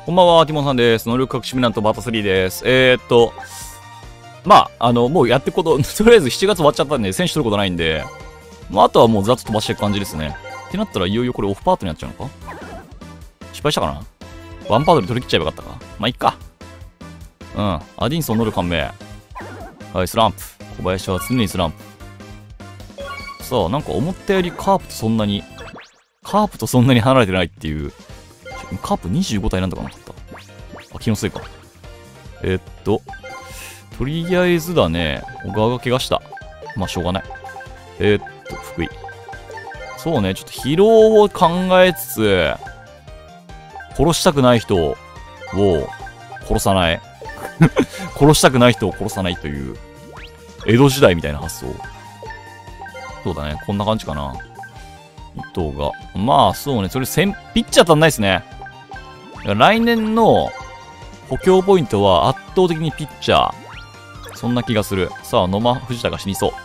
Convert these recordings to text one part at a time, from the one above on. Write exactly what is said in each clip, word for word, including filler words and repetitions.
こんばんは、ティモンさんです。能力隠しミナントバータスリーです。えー、っと、まあ、あの、もうやっていくこと、とりあえずしちがつ終わっちゃったんで、選手取ることないんで、まあ、あとはもうざっと飛ばしていく感じですね。ってなったら、いよいよこれオフパートになっちゃうのか？失敗したかな？ワンパートで取り切っちゃえばよかったか。まあ、いっか。うん。アディンソン乗る感銘。はい、スランプ。小林は常にスランプ。さあ、なんか思ったよりカープとそんなに、カープとそんなに離れてないっていう。カープにじゅうご体なんとかなかった。あ、気のせいか。えー、っと、とりあえずだね、小川が怪我した。まあ、しょうがない。えー、っと、福井。そうね、ちょっと疲労を考えつつ、殺したくない人を殺さない。殺したくない人を殺さないという、江戸時代みたいな発想。そうだね、こんな感じかな。一頭が。まあ、そうね、それ、ピッチャー足んないですね。来年の補強ポイントは圧倒的にピッチャー。そんな気がする。さあ、野間藤田が死にそう。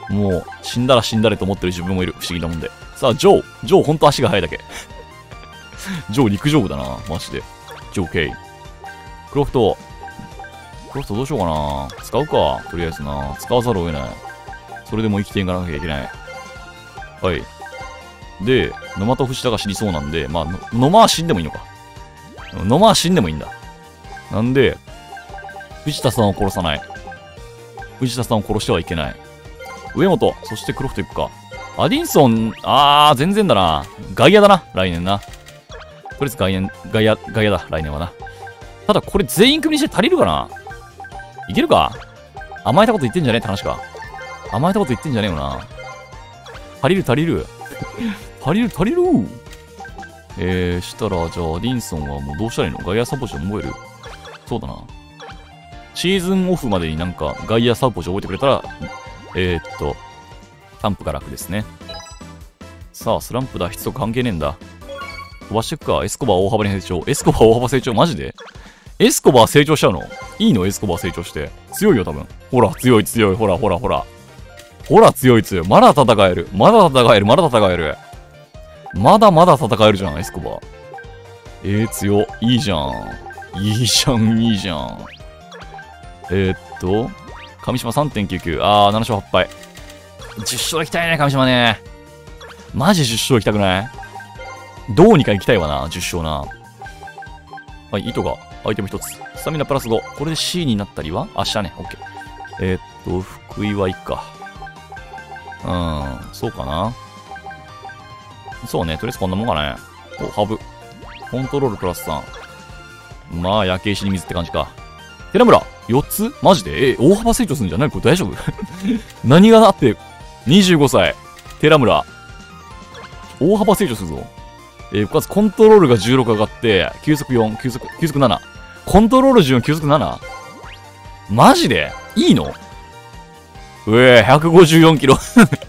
もう、死んだら死んだれと思ってる自分もいる。不思議なもんで。さあ、ジョー。ジョー、ほんと足が速いだけ。ジョー、陸上部だな。マジで。ジョー、ケイ。クロフト。クロフトどうしようかな。使うか。とりあえずな。使わざるを得ない。それでも生きていかなきゃいけない。はい。で、野間と藤田が死にそうなんで、まあ、野間は死んでもいいのか。野間は死んでもいいんだ。なんで、藤田さんを殺さない。藤田さんを殺してはいけない。上本、そしてクロフト行くか。アディンソン、あー、全然だな。外野だな、来年な。とりあえず外野、外野、外野だ、来年はな。ただこれ全員組にして足りるかないけるか？甘えたこと言ってんじゃねえって話か。甘えたこと言ってんじゃねえよな。足りる足りる。足りる足りる。えー、したら、じゃあ、ディンソンはもうどうしたらいいの？外野サポジション覚える？そうだな。シーズンオフまでになんか外野サポジション覚えてくれたら、えー、っと、キャンプが楽ですね。さあ、スランプ脱出と関係ねえんだ。飛ばしてくか。エスコバー大幅に成長。エスコバー大幅成長マジで？エスコバー成長しちゃうの？いいの？エスコバー成長して。強いよ、多分。ほら、強い強い。ほら、ほら、ほら。ほら、強い強い。まだ戦える。まだ戦える。まだ戦える。まだまだ戦えるじゃん、エスコバー。えー、強。いいじゃん。いいじゃん、いいじゃん。えー、っと、上島 さんてんきゅうきゅう。あー、なな勝はち敗。じゅっ勝行きたいね、上島ね。マジじゅっ勝行きたくない？どうにか行きたいわな、じゅっ勝な。はい、糸が、アイテムひとつ。スタミナプラスご。これで C になったりは？あ、したね。OK。えー、っと、福井はいいか。うん、そうかな。そうね、とりあえずこんなもんかね。お、ハブ。コントロールプラスさん。まあ、焼け石に水って感じか。寺村、よっつマジでえ、大幅成長するんじゃない？これ大丈夫？何があって、にじゅうごさい。寺村。大幅成長するぞ。えー、かつコントロールがじゅうろく上がって、球速よん、球速、球速なな。コントロールじゅうよん、球速なな？マジでいいの？うえー、ひゃくごじゅうよんキロ。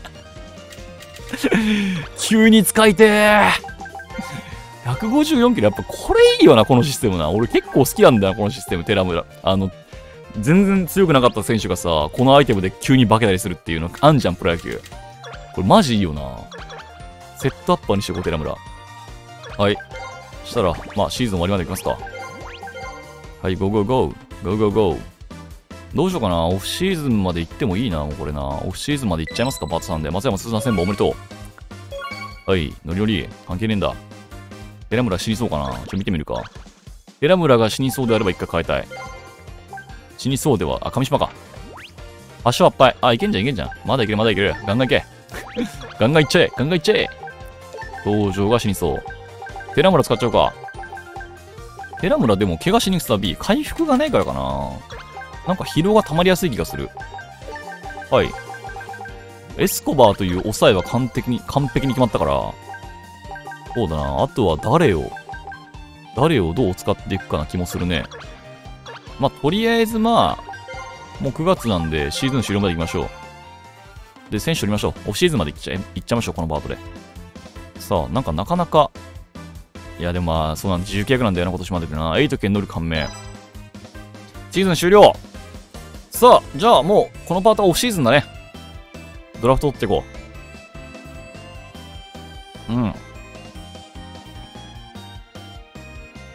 急に使いてー。ひゃくごじゅうよんキロ、やっぱこれいいよな、このシステムな。俺結構好きなんだよ、このシステム、寺村。あの、全然強くなかった選手がさ、このアイテムで急に化けたりするっていうの、あんじゃん、プロ野球。これマジいいよな。セットアッパーにしておこう、寺村。はい。したら、まあ、シーズン終わりまでいきますか。はい、ゴーゴーゴー。ゴーゴーゴー。どうしようかな。オフシーズンまで行ってもいいな、もうこれな。オフシーズンまで行っちゃいますか、バートさんで。松山通算せんぼんおめでとう。はい、ノリノリ。関係ねえんだ。寺村死にそうかな。ちょっと見てみるか。寺村が死にそうであれば一回変えたい。死にそうでは、あ、上島か。足はっぱい。あ、いけんじゃん、いけんじゃん。まだいける、まだいける。ガンガンいけ。ガンガンいっちゃえ、ガンガンいっちゃえ。登場が死にそう。寺村使っちゃうか。寺村でも怪我しにくさ B。回復がないからかな。なんか疲労が溜まりやすい気がする。はい。エスコバーという抑えは完璧に、完璧に決まったから。そうだな。あとは誰を、誰をどう使っていくかな気もするね。まあ、とりあえずまあ、もうくがつなんでシーズン終了まで行きましょう。で、選手取りましょう。オフシーズンまで行っちゃい、行っちゃいましょう、このバートで。さあ、なんかなかなか、いやでもまあ、そうなんで、自由契約なんだよな、今年まででな。エイト件乗る感銘。シーズン終了。さあ、じゃあもう、このパートはオフシーズンだね。ドラフト取っていこう。うん。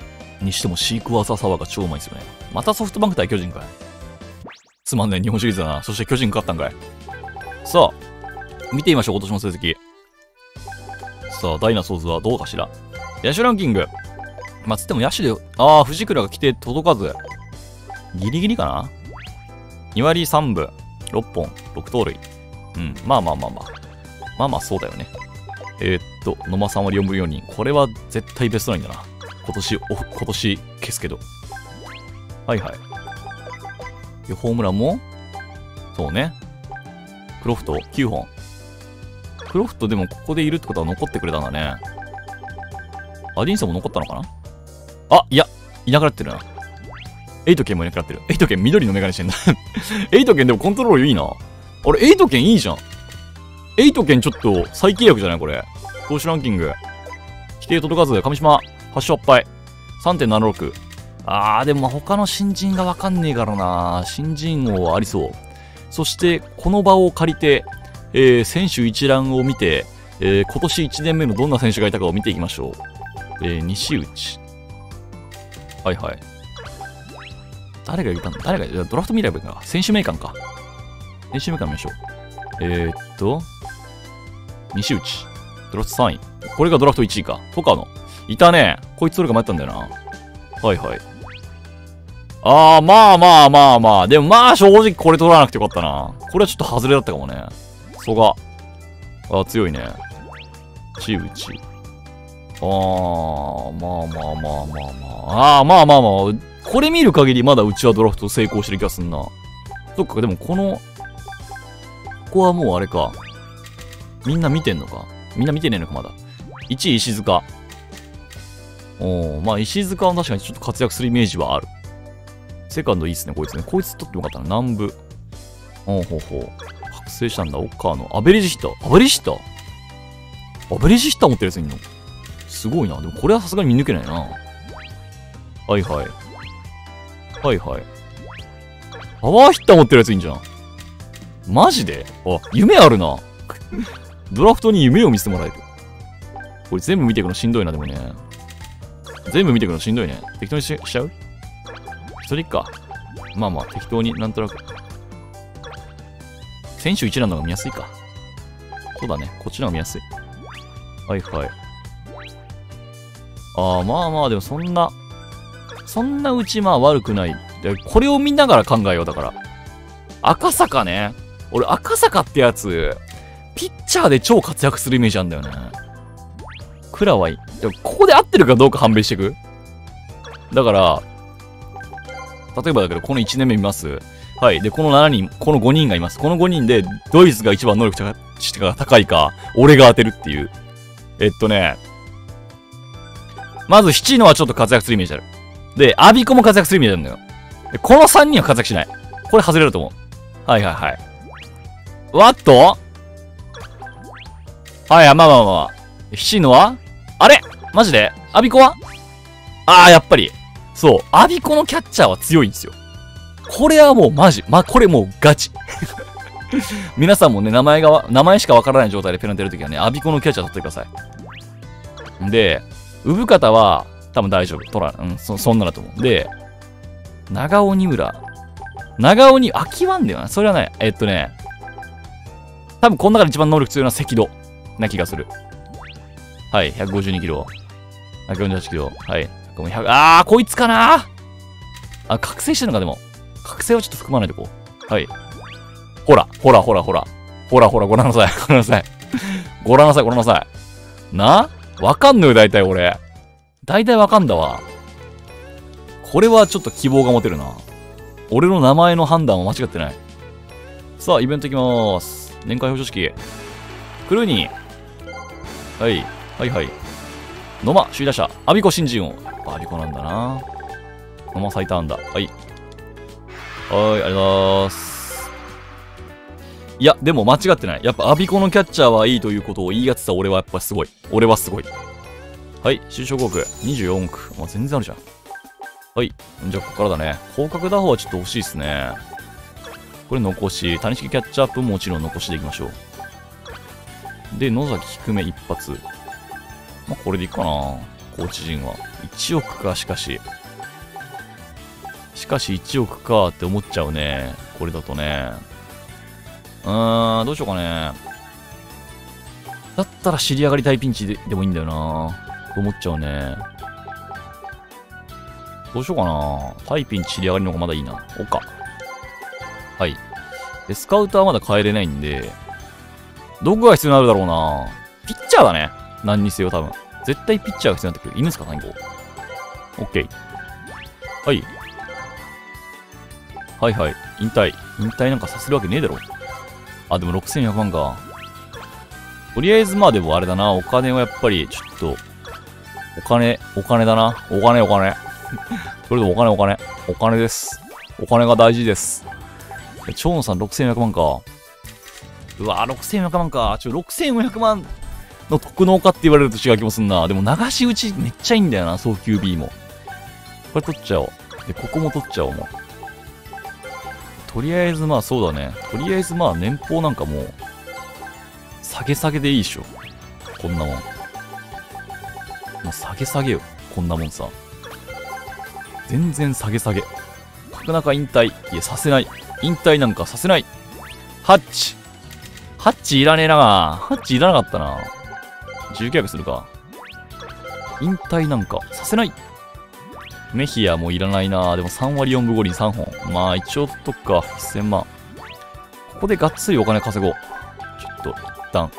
にしてもシークワーサーサワーが超うまいですよね。またソフトバンク対巨人かい。つまんない日本シリーズだな。そして巨人勝ったんかい。さあ、見てみましょう、今年の成績。さあ、ダイナソーズはどうかしら。野手ランキング。まあ、つっても野手で、ああ、藤倉が来て届かず。ギリギリかな ?に 割さんぶ、ろっぽん、ろく盗塁。うん、まあまあまあまあ。まあまあそうだよね。えー、っと、野間さん割よんぶんよんにん。これは絶対ベストナインだな。今年、お、今年消すけど。はいはい。で、ホームランもそうね。クロフトきゅうほん。クロフトでもここでいるってことは残ってくれたんだね。アディンソンも残ったのかなあ、いや、いなくなってるな。エイトケンもいなくなってる。エイトケン緑のメガネしてんだ。エイトケンでもコントロールいいな。あれ、エイトケンいいじゃん。エイトケンちょっと再契約じゃないこれ。投手ランキング。規定届かず、上島、はち勝はち敗。さんてんななろく。あー、でも他の新人がわかんねえからな。新人王ありそう。そして、この場を借りて、えー、選手一覧を見て、えー、今年いちねんめのどんな選手がいたかを見ていきましょう。えー、西内。はいはい。誰がいたの誰がドラフト見ればいいか。選手名鑑か。選手名鑑見ましょう。えー、っと、西内。ドラフトさんい。これがドラフトいちいか。とかの。いたね。こいつ取るか迷ったんだよな。はいはい。あー、まあまあまあまあ。でもまあ正直これ取らなくてよかったな。これはちょっと外れだったかもね。蘇我。あー、強いね。西内。あー、まあまあまあまあまあ。あー、まあまあまあ。これ見る限りまだうちはドラフト成功してる気がすんな。そっか、でもこの、ここはもうあれか。みんな見てんのか。みんな見てねえのか、まだ。いちい石塚。おー、まあ石塚は確かにちょっと活躍するイメージはある。セカンドいいっすね、こいつね。こいつ取ってよかったな。南部。ほうほうほう。覚醒したんだ、岡野。アベレージヒッター。アベレージヒッターアベレージヒッター持ってるやついんのすごいな。でもこれはさすがに見抜けないな。はいはい。はいはい。パワーヒッター持ってるやついいんじゃん。マジであ、夢あるな。ドラフトに夢を見せてもらえる。これ全部見ていくのしんどいな、でもね。全部見ていくのしんどいね。適当にし、しちゃう一人か。まあまあ、適当になんとなく。選手一覧の方が見やすいか。そうだね。こっちの方が見やすい。はいはい。ああ、まあまあ、でもそんな、そんなうちまあ悪くない。で、これを見ながら考えようだから。赤坂ね。俺赤坂ってやつ、ピッチャーで超活躍するイメージあるんだよね。クラはいい。でもここで合ってるかどうか判別していく。だから、例えばだけど、このいちねんめ見ます。はい。で、このしちにん、このごにんがいます。このごにんで、ドイツが一番能力が高いか、俺が当てるっていう。えっとね、まず七野はちょっと活躍するイメージある。で、アビコも活躍するイメージあるんだよ。でこのさんにんは活躍しない。これ外れると思う。はいはいはい。わっとはい、まあまあまあまあ。七野はあれマジでアビコはああ、やっぱり。そう。アビコのキャッチャーは強いんですよ。これはもうマジ。ま、これもうガチ。皆さんもね、名前が、名前しかわからない状態でペナンテるときはね、アビコのキャッチャー取ってください。で、産方は多分大丈夫。取ら、うん、そ、そんなだと思う。で、長尾二村。長尾に、飽きわんだよな。それはね、えっとね、多分この中で一番能力強いのは赤道な気がする。はい、ひゃくごじゅうにキロ。ひゃくよんじゅうはちキロ。はい。あー、こいつかなあ、覚醒してるのか、でも。覚醒はちょっと含まないでこう。はい。ほら、ほら、ほら、ほら。ほら、ほら、ご覧なさい。ご覧なさい。ご覧なさい、ご覧なさい。なわかんのよ、大体俺。大体わかんだわ。これはちょっと希望が持てるな。俺の名前の判断は間違ってない。さあ、イベントいきまーす。年間表彰式。クルーニー。はい。はいはい。野間、首位打者。アビコ新人王。アビコなんだな。野間最多安打。はい。はい、ありがとうございます。いや、でも間違ってない。やっぱアビコのキャッチャーはいいということを言い当てた俺はやっぱすごい。俺はすごい。はい。就職国。にじゅうよん区。まあ、全然あるじゃん。はい。じゃあ、ここからだね。広角打法はちょっと欲しいですね。これ残し。谷敷キャッチアップももちろん残していきましょう。で、野崎低め一発。まあ、これでいいかな。コーチ陣は。いちおくか、しかし。 しかしいちおくかって思っちゃうね。これだとね。うーん、どうしようかね。だったら尻上がり大ピンチででもいいんだよな。と思っちゃうね。どうしようかな。タイピンチ尻上がりの方がまだいいな。おか。はい。で、スカウターはまだ変えれないんで、どこが必要になるだろうな。ピッチャーだね。何にせよ多分。絶対ピッチャーが必要になってくる。犬ですか最後。オッケー。はい。はいはい。引退。引退なんかさせるわけねえだろ。あ、でもろくせんよんひゃくまんか。とりあえずまあでもあれだな。お金はやっぱりちょっと、お金、お金だな。お金お金。それでもお金お金。お金です。お金が大事です。蝶野さんろくせんよんひゃくまんか。うわぁ、ろくせんよんひゃくまんか。ちょ、ろくせんよんひゃくまんの特能かって言われると違う気もすんな。でも流し打ちめっちゃいいんだよな、早急 B も。これ取っちゃおう。で、ここも取っちゃおう、もう。とりあえずまあそうだね。とりあえずまあ年俸なんかもう、下げ下げでいいでしょ。こんなもん。もう下げ下げよ。こんなもんさ。全然下げ下げ。角中引退。いや、させない。引退なんかさせない。ハッチ。ハッチいらねえな。ハッチいらなかったな。自由契約するか。引退なんかさせない。メヒアもいらないな。でもさんわりよんぶごりんさんほん。まあ一応取っとくか。せんまん。ここでがっつりお金稼ごう。ちょっと一旦。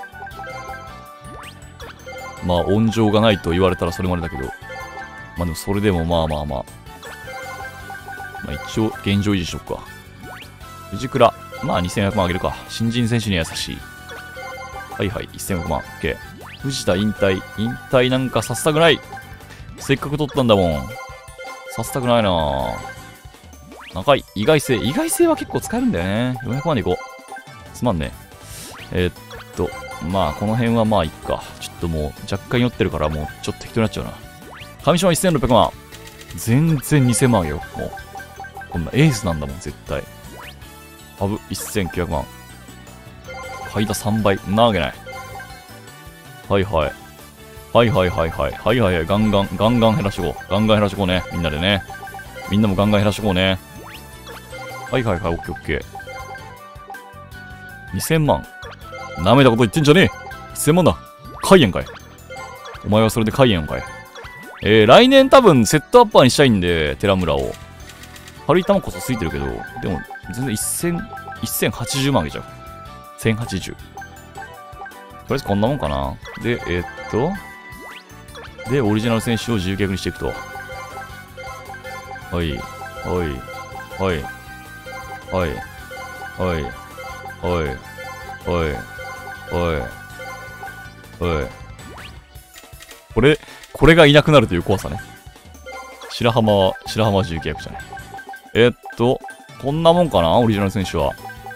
まあ温情がないと言われたらそれまでだけど。まあでもそれでもまあまあまあ。まあ一応現状維持しとくか。藤倉。まあにせんよんひゃくまんあげるか。新人選手には優しい。はいはい。せんごひゃくまん。OK。藤田引退。引退なんかさせたくない。せっかく取ったんだもん。させたくないなぁ。長い。意外性。意外性は結構使えるんだよね。よんひゃくまんでいこう。すまんね。えー、っと、まあこの辺はまあいっか。ちょっともう若干酔ってるからもうちょっと適当になっちゃうな。上島せんろっぴゃくまん。全然にせんまんあげよう。もう。こんなエースなんだもん、絶対。ハブせんきゅうひゃくまん。買いださんばい。なわけない。はいはい。はいはいはいはい。はいはいはい。ガンガン、ガンガン減らしていこう。ガンガン減らしていこうね。みんなでね。みんなもガンガン減らしていこうね。はいはいはい。オッケーオッケー。にせんまん。舐めたこと言ってんじゃねえ。せんまんだ。買いやんかい。お前はそれで買いやんかい。えー、来年多分セットアッパーにしたいんで、寺村を。軽い玉こそついてるけど、でも全然せん、せんはちじゅうまんあげちゃう。せんはちじゅう。とりあえずこんなもんかな。で、えー、っと。で、オリジナル選手を自由契約にしていくと。はい。はい。はい。はい。はい。はい。はい。はい。はい。これ、これがいなくなるという怖さね。白浜は、白浜は自由契約じゃない。えー、っと、こんなもんかなオリジナル選手は。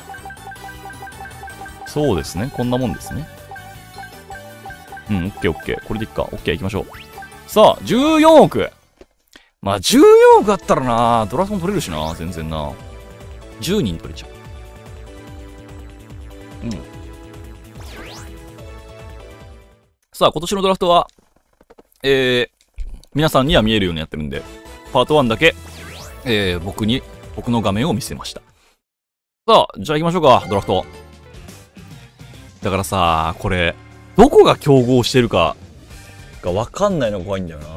そうですね。こんなもんですね。うん、オッケーオッケー。これでいっか。オッケー行きましょう。さあ、じゅうよんおく。まあ、じゅうよんおくあったらな、ドラフトも取れるしな、全然な。じゅうにん取れちゃう。うん。さあ、今年のドラフトは、えー、皆さんには見えるようになってるんで、パートワンだけ、えー、僕に、僕の画面を見せました。さあ、じゃあ行きましょうか、ドラフト。だからさ、これ、どこが競合してるかが分かんないのが怖いんだよな。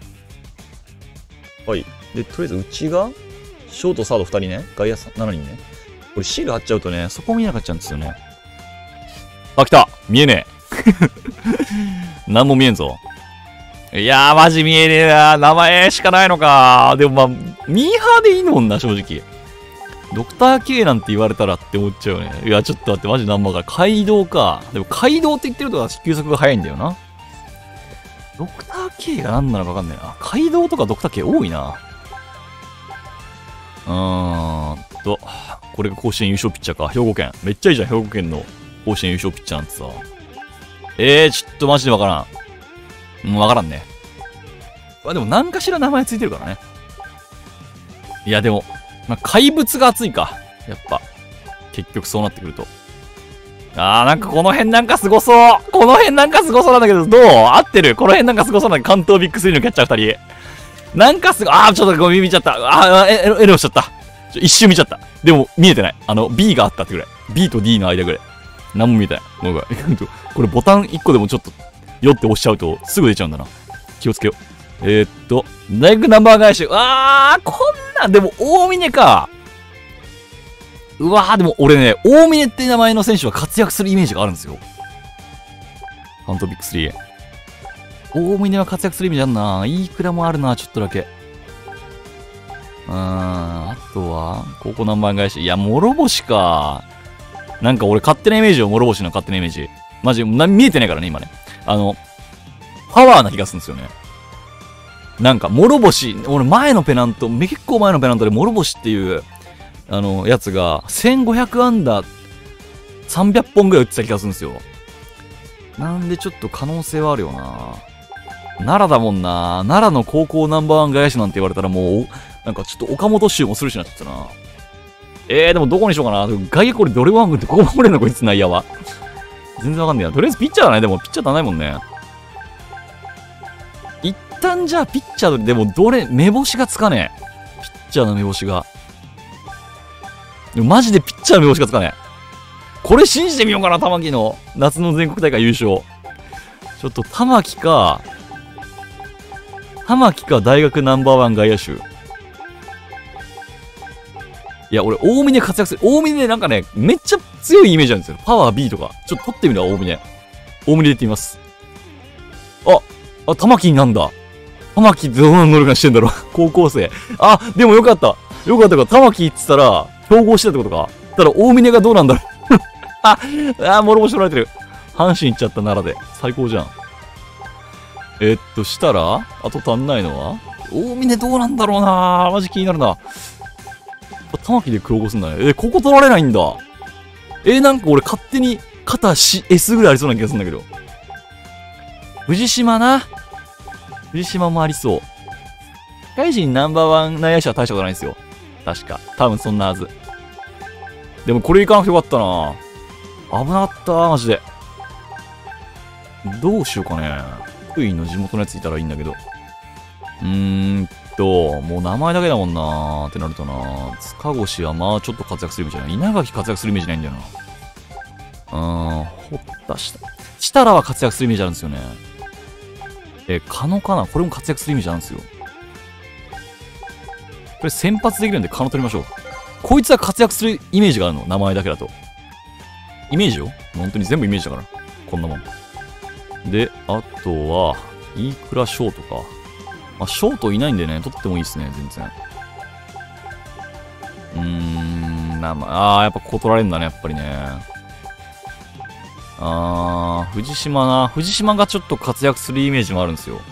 はい。で、とりあえずうちが、ショート、サードふたりね。外野しちにんね。これシール貼っちゃうとね、そこ見えなかっちゃうんですよね。あ、来た見えねえ。なんも見えんぞ。いやー、マジ見えねえな。名前しかないのか。でもまあ、ミーハーでいいもんな、正直。ドクター K なんて言われたらって思っちゃうね。いや、ちょっと待って、マジなんもわかる。街道か。でも街道って言ってるとは急速が早いんだよな。ドクター K が何なのかわかんないな。街道とかドクター K 多いな。うーんと、これが甲子園優勝ピッチャーか。兵庫県。めっちゃいいじゃん、兵庫県の甲子園優勝ピッチャーなんてさ。えー、ちょっとマジでわからん。うん、わからんね。まあでも何かしら名前ついてるからね。いやでも、まあ、怪物が熱いか。やっぱ。結局そうなってくると。あー、なんかこの辺なんかすごそう。この辺なんかすごそうなんだけど、どう合ってるこの辺なんかすごそうなんだけど、関東ビッグスリーのキャッチャーふたり。 なんかすごい、あー、ちょっとごめん、見ちゃった。あー、え、エロしちゃった。ちょ一瞬見ちゃった。でも、見えてない。あの、B があったってぐらい。B と D の間ぐらい。なんも見えてない。もうこれボタンいっこでもちょっと、よって押しちゃうと、すぐ出ちゃうんだな。気をつけよう。えー、っと、大学ナンバー返し。あー、こんなん、でも、大峰か。うわー、でも俺ね、大峰って名前の選手は活躍するイメージがあるんですよ。ファントビックスリー。大峰は活躍するイメージあるな。いいくらもあるな、ちょっとだけ。うーん、あとは、高校ナンバー返し。いや、諸星か。なんか俺勝手なイメージよ、諸星の勝手なイメージ。マジ、な見えてないからね、今ね。あの、パワーな気がするんですよね。なんか、諸星、俺前のペナント、結構前のペナントで諸星っていう、あの、やつが、せんごひゃくアンダー、さんびゃっぽんぐらい打ってた気がするんですよ。なんでちょっと可能性はあるよな。奈良だもんな。奈良の高校ナンバーワン外野手なんて言われたらもう、なんかちょっと岡本州もするしなっちゃったな。えー、でもどこにしようかな。外野これどれワングってここ守れんのこいつ内野は。全然わかんねえな。とりあえずピッチャーだね。でもピッチャーだないもんね。一旦じゃあピッチャーでもどれ、目星がつかねえ。ピッチャーの目星が。でもマジでピッチャーの目星がつかねえ。これ信じてみようかな、玉木の夏の全国大会優勝。ちょっと玉木か、玉木か大学ナンバーワン外野手。いや、俺、大峰活躍する。大峰なんかね、めっちゃ強いイメージなんですよ。パワー B とか。ちょっと取ってみるわ、大峰。大峰で言ってみます。あ、あ、玉木なんだ。玉木ってどんな能力がしてんだろう。高校生。あ、でもよかった。よかったか。玉木って言ったら、競合してたってことか。ただ、大峰がどうなんだろう。あ、あ、諸星取られてる。阪神行っちゃった、奈良で。最高じゃん。えー、っと、したら、あと足んないのは大峰どうなんだろうな。マジ気になるな。玉木で競合すんだね。えー、ここ取られないんだ。えー、なんか俺勝手に肩 S ぐらいありそうな気がするんだけど。藤島な。藤島もありそう。社会人ナンバーワン内野手は大したことないんですよ。確か。多分そんなはず。でもこれ行かなくてよかったな。危なかったマジで。どうしようかね。福井の地元のやついたらいいんだけど。うーんと、もう名前だけだもんなーってなるとな。塚越はまあちょっと活躍するイメージない。稲垣活躍するイメージないんだよな。うーん、ほったした。設楽は活躍するイメージあるんですよね。え、狩野かなこれも活躍するイメージあるんですよ。これ先発できるんで狩野取りましょう。こいつは活躍するイメージがあるの。名前だけだと。イメージよ。本当に全部イメージだから。こんなもん。で、あとは、飯倉翔とか。まあ、ショートいないんでね、取ってもいいですね、全然。うーん、な、まあ、あー、やっぱここ取られるんだね、やっぱりね。あー、藤島な。藤島がちょっと活躍するイメージもあるんですよ。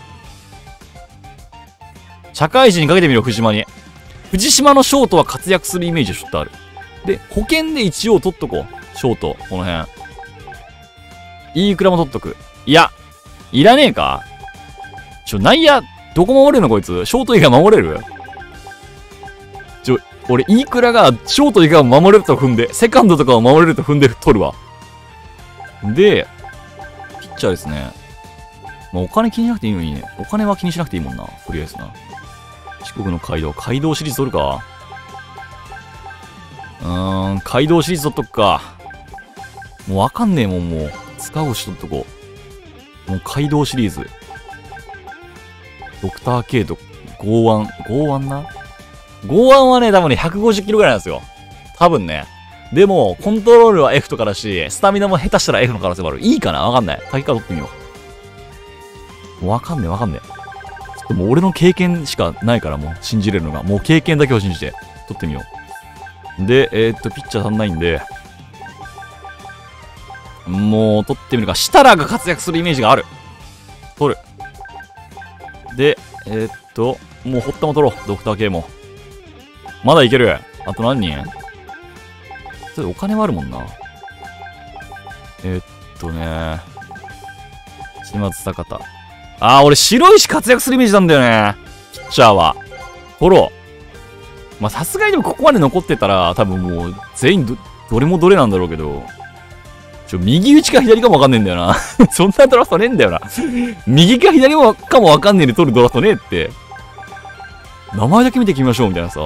社会人にかけてみろ、藤島に。藤島のショートは活躍するイメージちょっとある。で、保険で一応取っとこう。ショート、この辺。いいくらも取っとく。いや、いらねえかちょ、内野、どこ守れるのこいつ。ショート以外守れるちょ、俺、いくらが、ショート以外を守れると踏んで、セカンドとかを守れると踏んで取るわ。で、ピッチャーですね。まあ、お金気にしなくていいのにね。お金は気にしなくていいもんな。とりあえずな。四国の街道。街道シリーズ取るかうーん、街道シリーズ取っとくか。もうわかんねえもん、もう。塚越取っとこう。もう街道シリーズ。ドクター K と剛腕。剛腕な剛腕はね、多分ね、ひゃくごじゅっキロぐらいなんですよ。多分ね。でも、コントロールは F とかだし、スタミナも下手したら F の可能性もある。いいかなわかんない。滝川取ってみよう。もうわかんねえわかんねえ。ちょっともう俺の経験しかないからもう信じれるのが。もう経験だけを信じて取ってみよう。で、えー、っと、ピッチャー足んないんで、もう取ってみるか。設楽が活躍するイメージがある。取る。で、えー、っと、もう堀田も取ろう。ドクター K も。まだいける。あと何人それお金はあるもんな。えー、っとね。島津坂田。あー、俺白石活躍するイメージなんだよね。ピッチャーは。取ろう。まあ、さすがにでもここまで残ってたら、多分もう全員 ど, どれもどれなんだろうけど。ちょ、右打ちか左かもわかんねえんだよな。そんなドラフトねえんだよな。右か左かもわかんねえで取るドラフトねえって。 名前だけ見て決めましょうみたいなさ。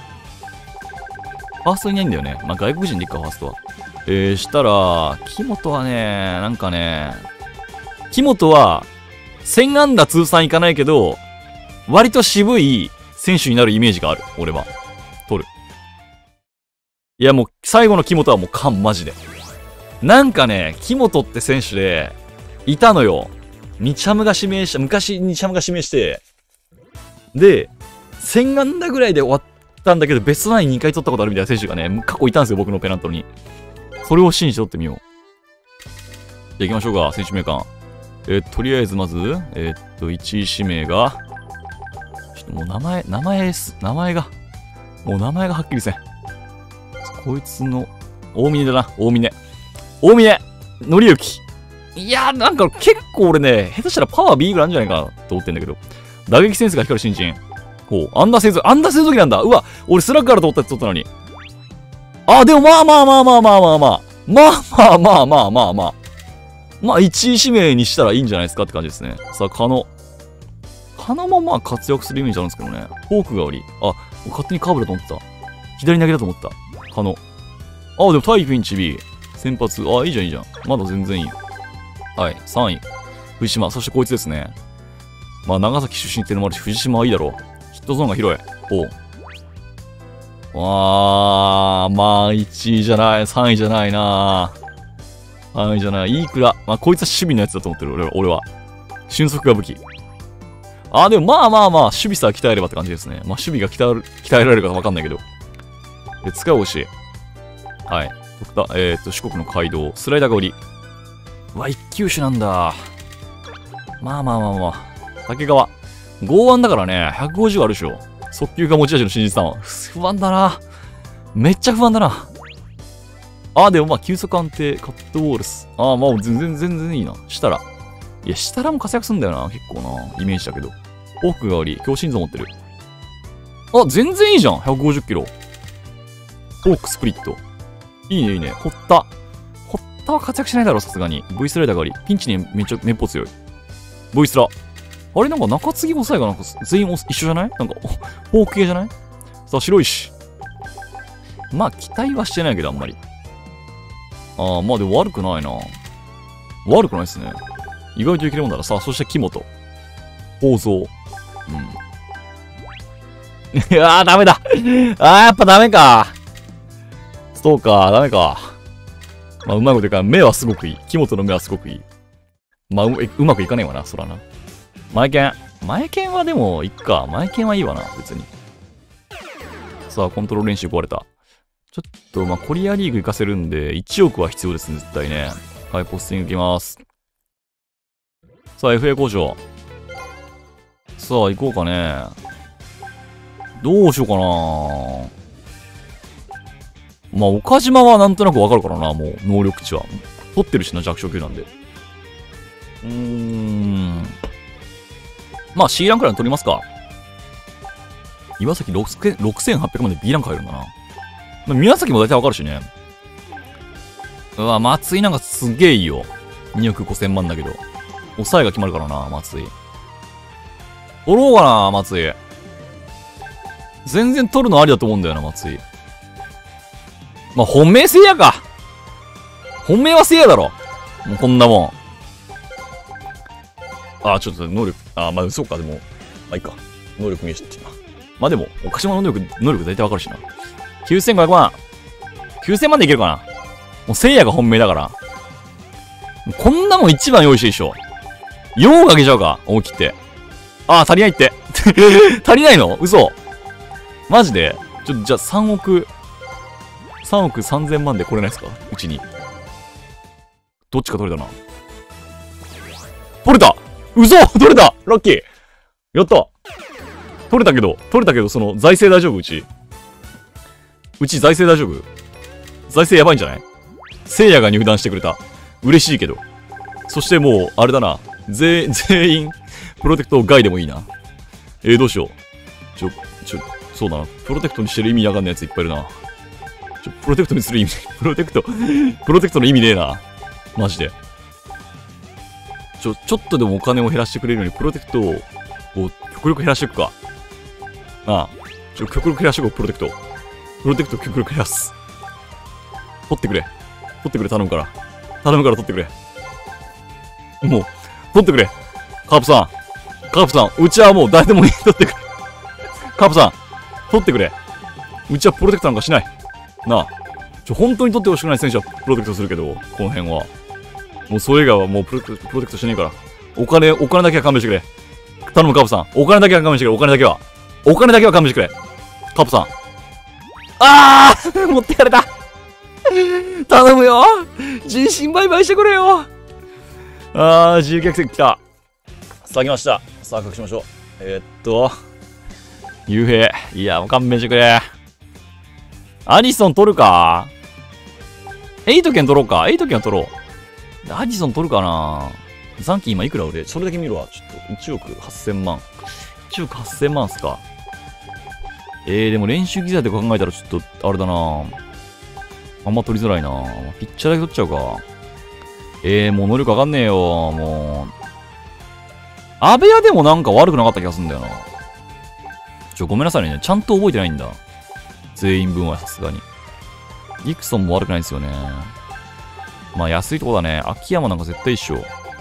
ファーストいないんだよね。まあ、外国人でいっか、ファーストは。えー、したら、木本はね、なんかね、木本は、せん安打通算いかないけど、割と渋い選手になるイメージがある。俺は。取る。いやもう、最後の木本はもう勘マジで。なんかね、木本って選手で、いたのよ。ニチャムが指名した、昔ニチャムが指名して、で、せん安打ぐらいで終わったんだけど、ベストナインにかい取ったことあるみたいな選手がね、過去いたんですよ、僕のペナントに。それを信じて取ってみよう。じゃあ行きましょうか、選手名鑑。えー、とりあえずまず、えー、っと、いちい指名が、ちょっともう名前、名前です。名前が、もう名前がはっきりせん。こいつの、大峰だな、大峰。大峰紀之。いやー、なんか結構俺ね、下手したらパワー B ぐらいあるんじゃないかなと思ってんだけど。打撃センスが光る新人。ほう、アンダー製造、アンダー製造機なんだ。うわ、俺スラッガーだと思ったやつ取ったのに。あ、でもまあまあまあまあまあまあまあ。まあまあまあまあまあまあ。まあ、いちい指名にしたらいいんじゃないですかって感じですね。さあ、カノ。カノもまあ活躍するイメージあるんですけどね。フォークがあり。あ、勝手にカーブだと思ってた。左投げだと思った。カノ。あ、でもタイピンチ B。先発。あ、いいじゃんいいじゃん。まだ全然いいよ。はい、さんい。藤島。そしてこいつですね。まあ、長崎出身っていうのもあるし、藤島はいいだろう。ヒットゾーンが広い。おう。わー、まあ、いちいじゃない。さんいじゃないなさんいじゃない。いいくら。まあ、こいつは守備のやつだと思ってる。俺は。俺は俊足が武器。あー、でもまあまあまあ、守備さえ鍛えればって感じですね。まあ、守備が鍛える鍛えられるかわかんないけど。で、使い押し。はい。ドクター、えーっと、四国の街道。スライダーが降り。うわ、一球種なんだ。まあまあまあまあ。竹川。剛腕だからね、ひゃくごじゅうあるでしょ。速球が持ち味の新人さんは。不安だな。めっちゃ不安だな。ああ、でもまあ、急速安定、カットボールス。ああ、まあ、全然、全然いいな。したら。いや、したらも活躍すんだよな。結構な。イメージだけど。フォークがあり、強心臓持ってる。あ、全然いいじゃん。ひゃくごじゅっキロ。フォークスプリット。いいね、いいね。堀田。堀田は活躍しないだろ、さすがに。V スライダーがあり。ピンチにめっちゃめっぽ強い。V スラ。あれなんか中継ぎ抑えがなんか全員一緒じゃないなんか、フォーク系じゃないさあ、白石。まあ、期待はしてないけど、あんまり。ああ、まあでも悪くないな。悪くないですね。意外といけるもんだら。さあ、そして木本。構造。うん。いやー、ダメだ。あー、やっぱダメか。そうか、ダメか。まあ、うまいこと言うから、目はすごくいい。木本の目はすごくいい。まあ、う, うまくいかねえわな、そらな。前剣。前剣はでも、いっか。前剣はいいわな、別に。さあ、コントロール練習壊れた。ちょっと、まあ、コリアリーグ行かせるんで、いちおくは必要ですね、絶対ね。はい、ポスティング行きます。さあ、エフエー 交渉。さあ、行こうかね。どうしようかな。まあ、岡島はなんとなくわかるからな、もう、能力値は。取ってるしな、弱小級なんで。うーん。まあ C ランクラン取りますか。岩崎ろくせんはっぴゃくまで B ランク入るんだな。まあ、宮崎も大体わかるしね。うわ、松井なんかすげえいいよ。におくごせん万だけど。抑えが決まるからな、松井。取ろうかな、松井。全然取るのありだと思うんだよな、松井。まあ、本命せいやか。本命はせいやだろ。もうこんなもん。ああ、ちょっと能力、ああ、まあ、そうか、でも、まあいいか。能力見えしってな。まあでも、岡島の能力、能力大体わかるしな。きゅうせんごひゃくまん。きゅうせんまんでいけるかな。もうせいやが本命だから。こんなもん一番用意していいでしょ。よんかけちゃうか思い切って。ああ、足りないって。足りないの嘘。マジでちょっと、じゃあさんおく、さんおくさんぜんまんで来れないですかうちに。どっちか取れたな。取れた嘘取れたラッキーやった取れたけど、取れたけど、その、財政大丈夫うち。うち財政大丈夫財政やばいんじゃない聖夜が入団してくれた。嬉しいけど。そしてもう、あれだな。全、全員、プロテクト外でもいいな。えー、どうしよう。ちょ、ちょ、そうだな。プロテクトにしてる意味わかんないやついっぱいいるな。ちょ、プロテクトにする意味、プロテクト、プロテクトの意味ねえな。マジで。ちょ、ちょっとでもお金を減らしてくれるように、プロテクトを、こう、極力減らしていくか。 なあ、ちょ、極力減らしてこう、プロテクト。プロテクト極力減らす。取ってくれ。取ってくれ、頼むから。頼むから取ってくれ。もう、取ってくれ。カープさん。カープさん、うちはもう誰でもいい。取ってくれ。カープさん、取ってくれ。うちはプロテクトなんかしない。なあ。ちょ、本当に取ってほしくない選手はプロテクトするけど、この辺は。もうそれ以外はもうプロテクト、プロテクトしねえから。お金、お金だけは勘弁してくれ。頼む、カープさん。お金だけは勘弁してくれ。お金だけは。お金だけは勘弁してくれ。カープさん。あー持ってかれた頼むよ人身売買してくれよ。あー、自由客席来た。さあ来ました。さあ隠しましょう。えー、っと、幽閉。いや、もう勘弁してくれ。アニソン取るかエイト券取ろうか。エイト券は取ろう。アニソン取るかな。残金今いくら俺それだけ見るわ。ちょっといちおくはっせんまん。いちおくはっせんまんっすか。えー、でも練習機材で考えたらちょっと、あれだな。あんま取りづらいな。ピッチャーだけ取っちゃうか。えー、もう能力上がんねえよ。もう。アベヤでもなんか悪くなかった気がするんだよな。ちょ、ごめんなさいね。ちゃんと覚えてないんだ。全員分はさすがに。ディクソンも悪くないんですよね。まあ安いとこだね。秋山なんか絶対一緒。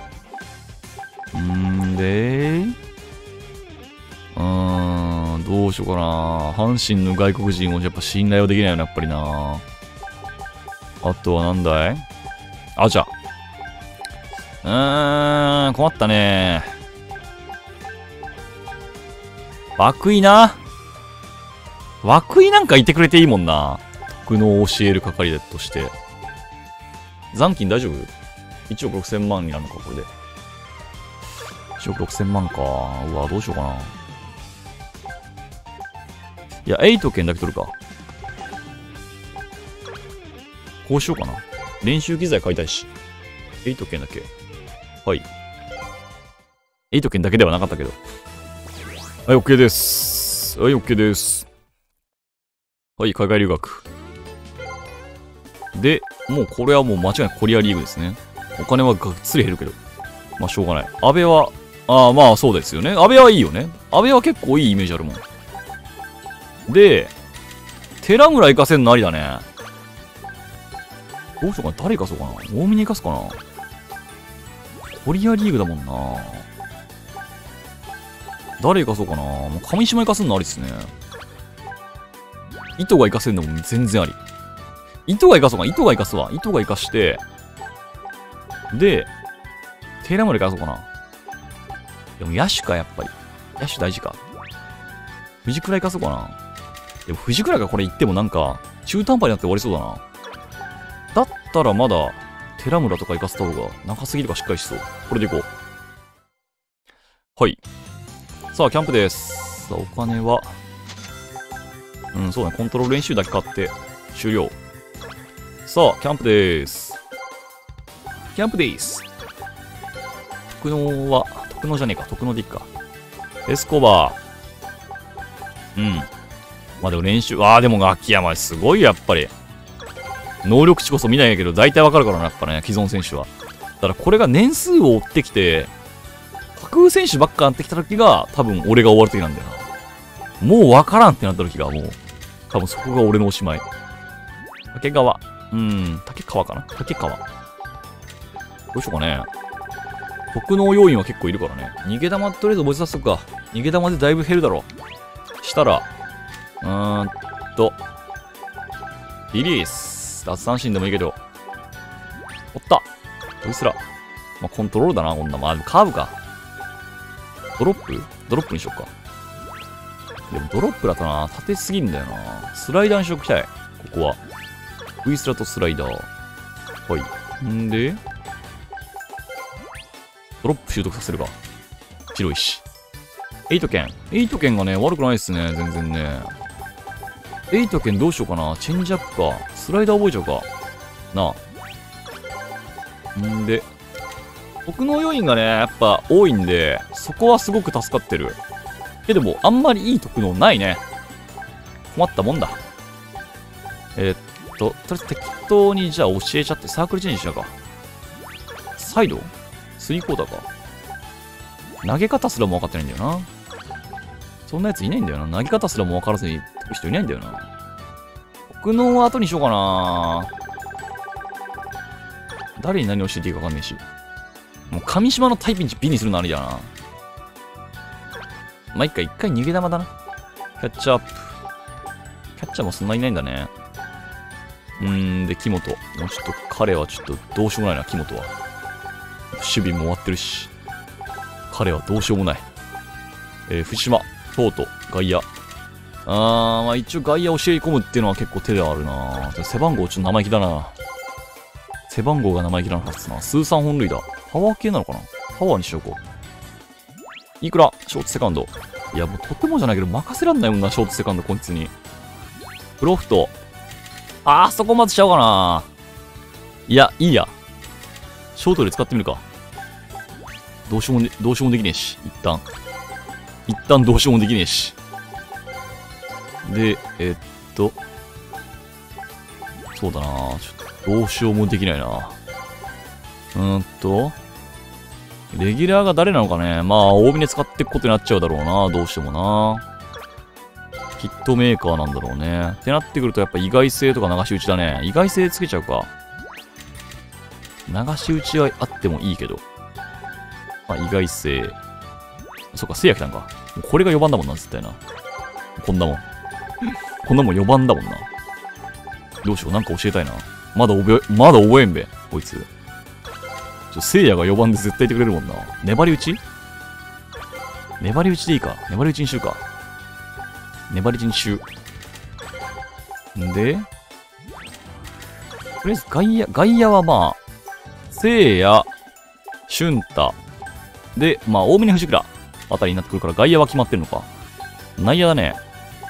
んーでうーん、どうしようかな。阪神の外国人をやっぱ信頼はできないよね、やっぱりな。あとはなんだいあ、じゃあ。うーん、困ったね。涌井な。涌井なんかいてくれていいもんな。特能を教える係として。残金大丈夫 ?いちおくろくせんまんになるのか、これで。いちおくろくせんまんか。うわ、どうしようかな。いや、エイト券だけ取るか。こうしようかな。練習機材買いたいし。エイト券だけ。はい。エイト券だけではなかったけど。はい、OK です。はい、OK です。はい、海外留学。で、もうこれはもう間違いなくコリアリーグですね。お金はがっつり減るけど。まあしょうがない。安倍は、ああまあそうですよね。安倍はいいよね。安倍は結構いいイメージあるもん。で、寺村行かせんのありだね。どうしようかな。誰行かそうかな。大峰行かすかな。コリアリーグだもんな。誰行かそうかな。もう上島行かせんのありっすね。糸が行かせんのも全然あり。糸が行かそうかな。糸が行かすわ。糸が行かして、で、寺村行かそうかな。でも野手か、やっぱり。野手大事か。藤倉行かそうかな。でも藤倉がこれ行ってもなんか、中途半端になって終わりそうだな。だったらまだ、寺村とか行かせた方が、中継ぎとかしっかりしそう。これでいこう。はい。さあ、キャンプです。さあ、お金は、うん、そうだね。コントロール練習だけ買って、終了。さあ、キャンプでーす。キャンプでーす。特能は、特能じゃねえか。特能でいっか。エスコバー。うん。まあでも練習、ああ、でも秋山すごいよ、やっぱり。能力値こそ見ないけど、大体わかるからな、やっぱね、既存選手は。だからこれが年数を追ってきて、架空選手ばっかなってきた時が、多分俺が終わる時なんだよな。もうわからんってなった時が、もう、多分そこが俺のおしまい。竹川。うん、竹川かな竹川。どうしようかね。特能要員は結構いるからね。逃げ玉とりあえず覚えさせとくか。逃げ玉でだいぶ減るだろう。したら、うーんと、リリース。奪三振でもいいけど。おった。こいつら。まあ、コントロールだな、こんな。まあ、カーブか。ドロップドロップにしよっか。でもドロップだとな、縦すぎんだよな。スライダーにしときたい。ここは。ウイスラとスライダー。はい。んで、ドロップ習得させるか。白いし。エイト剣。エイト剣がね、悪くないっすね。全然ね。エイト剣どうしようかな。チェンジアップか。スライダー覚えちゃうか。なあ。んで、特能要因がね、やっぱ多いんで、そこはすごく助かってる。え、でも、あんまりいい特能ないね。困ったもんだ。えー、っと、とりあえず適当にじゃあ教えちゃってサークルチェンジしようか。サイドスリークォーターか。投げ方すらも分かってないんだよな。 そんなやついないんだよな。投げ方すらも分からずに飛ぶ人いないんだよな。僕の後にしようかな。誰に何教えていいか分かんねえし。もう上島のタイピンチ美にするのありだな。まあ、一回、一回逃げ玉だな。キャッチアップ。キャッチャーもそんなにいないんだね。うーん、で、木本。もうちょっと、彼はちょっとどうしようもないな、木本は。守備も終わってるし。彼はどうしようもない。えー、藤島、トート、外野。あー、まあ一応外野教え込むっていうのは結構手ではあるな。背番号ちょっと生意気だな。背番号が生意気なのかっつな。スーさん本塁打。パワー系なのかな。パワーにしようこう。いくらショートセカンド。いや、もうとてもじゃないけど任せらんないもんな、ショートセカンドこいつに。プロフト。あー、そこまでしちゃおうかな。いや、いいや。ショートで使ってみるか。どうしようもね、どうしようもできねえし。一旦。一旦どうしようもできねえし。で、えー、っと。そうだな。ちょっと、どうしようもできないな。うーんと。レギュラーが誰なのかね。まあ、大峰使っていくことになっちゃうだろうな。どうしてもな。ヒットメーカーなんだろうね。ってなってくると、やっぱ意外性とか流し打ちだね。意外性つけちゃうか。流し打ちはあってもいいけど。まあ、意外性。そっか、聖夜来たんか。これがよばんだもんな、絶対な。こんなもん。こんなもんよばんだもんな。どうしよう、なんか教えたいな。まだ覚え、まだ覚えんべ。こいつ。ちょ、聖夜がよばんで絶対いてくれるもんな。粘り打ち粘り打ちでいいか。粘り打ちにしようか。粘り打ちにしよう。んで、とりあえず外野、外野はまあ、聖夜、俊太。で、まあ、大峰藤倉あたりになってくるから外野は決まってるのか。内野だね。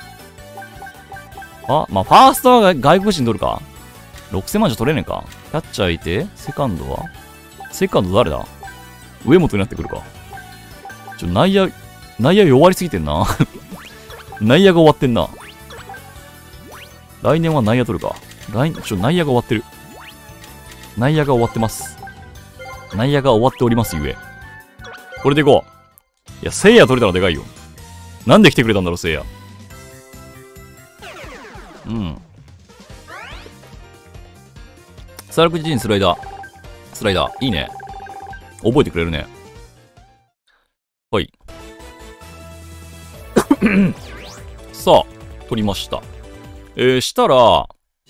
あ、まあ、ファーストは外国人取るか。ろくせんまんじゃ取れねえか。キャッチャーいて、セカンドはセカンド誰だ上本になってくるか。ちょ、内野、内野弱りすぎてんな。内野が終わってんな。来年は内野取るか。来、ちょ、内野が終わってる。内野が終わってます。内野が終わっておりますゆえ。これでいこう。いや、聖夜取れたらでかいよ。なんで来てくれたんだろう、聖夜。うん。ストライク自身スライダー。スライダー。いいね。覚えてくれるね。はい。さあ、取りました。えー、したら、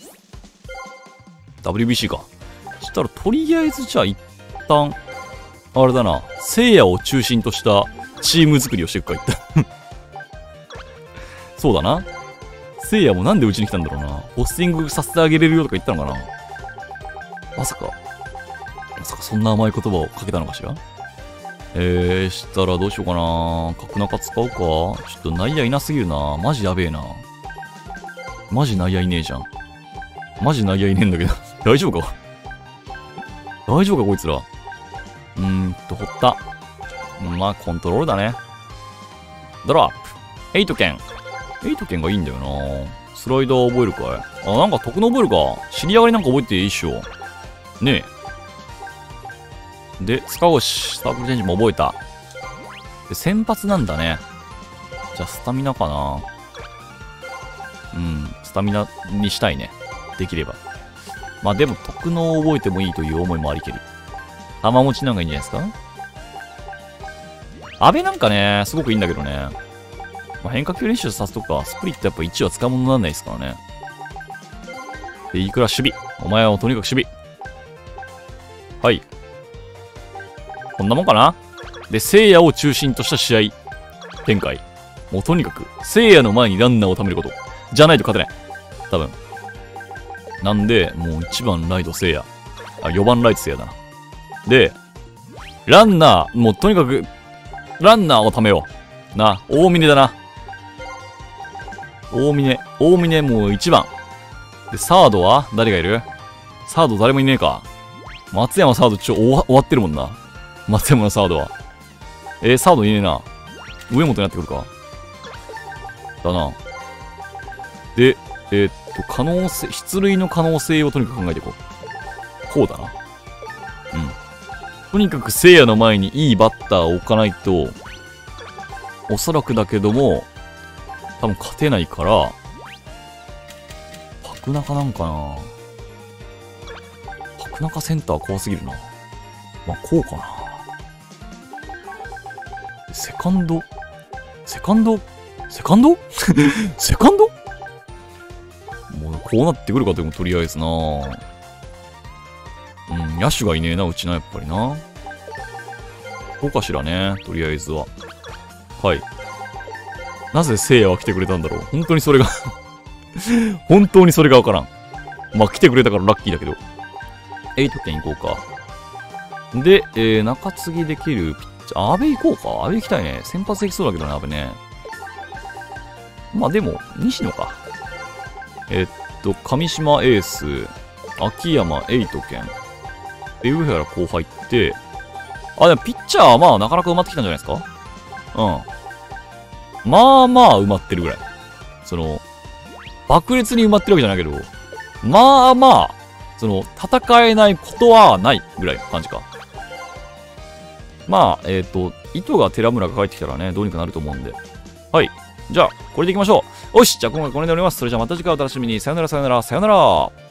ダブリュービーシー か。したら、とりあえずじゃあ一旦、あれだな、聖夜を中心としたチーム作りをしていくか、一旦。そうだな。聖夜もなんでうちに来たんだろうな。ポスティングさせてあげれるよとか言ったのかな。まさか、まさかそんな甘い言葉をかけたのかしら。えー、したらどうしようかな。角中使うか。ちょっと内野いなすぎるな。マジやべえな。マジ内野いねえじゃん。マジ内野いねえんだけど。大丈夫か大丈夫かこいつら。うーんと、掘った。まあ、コントロールだね。ドロップ。エイト剣。エイト剣がいいんだよな。スライダー覚えるかい。あ、なんか得の覚えるか。知り上がりなんか覚えていいっしょ。ねえ。で、スカウシ、サークルチェンジも覚えた。で、先発なんだね。じゃあ、スタミナかな。うん、スタミナにしたいね。できれば。まあでも、得の覚えてもいいという思いもありけり。玉持ちなんかいいんじゃないですか。安倍なんかね、すごくいいんだけどね。まあ、変化球練習させとか、スプリットやっぱいちは使うものにならないですからね。で、いくら守備。お前はとにかく守備。はい。こんなもんかな。で、聖夜を中心とした試合展開。もうとにかく、聖夜の前にランナーを貯めること。じゃないと勝てない。多分。なんで、もういちばんライト聖夜。あ、よばんライト聖夜だな。で、ランナー、もうとにかく、ランナーを貯めよう。な、大峰だな。大峰。大峰もういちばん。で、サードは誰がいる？サード誰もいねえか。松山サードちょ、終わ終わってるもんな。松山のサードは。えー、サードいねえな。上本になってくるか。だな。で、えー、っと、可能性、出塁の可能性をとにかく考えていこう。こうだな。うん。とにかく聖夜の前にいいバッターを置かないと、おそらくだけども、 多分勝てないから、パクナカなんかな。パクナカセンター怖すぎるな。まあ、こうかな。セカンドセカンドセカンドセカンドもうこうなってくるかでもとりあえずな。うん、野手がいねえな、うちな、やっぱりな。こうかしらね、とりあえずは。はい。なぜ聖夜は来てくれたんだろう。本当にそれが本当にそれがわからん。まあ、来てくれたからラッキーだけど。エイトけん行こうか。で、えー、中継ぎできるピッチャー。阿部行こうか。阿部行きたいね。先発できそうだけどね、阿部ね。まあでも、西野か。えっと、上島エース、秋山エイトけん。で、上原こう入って、あ、でもピッチャーはまあなかなか埋まってきたんじゃないですか。うん。まあまあ埋まってるぐらい。その、爆裂に埋まってるわけじゃないけど、まあまあ、その、戦えないことはないぐらいの感じか。まあ、えっと、糸が寺村が帰ってきたらね、どうにかなると思うんで。はい。じゃあ、これでいきましょう。よし、じゃあ今回これで終わります。それじゃあまた次回お楽しみに。さよならさよならさよなら。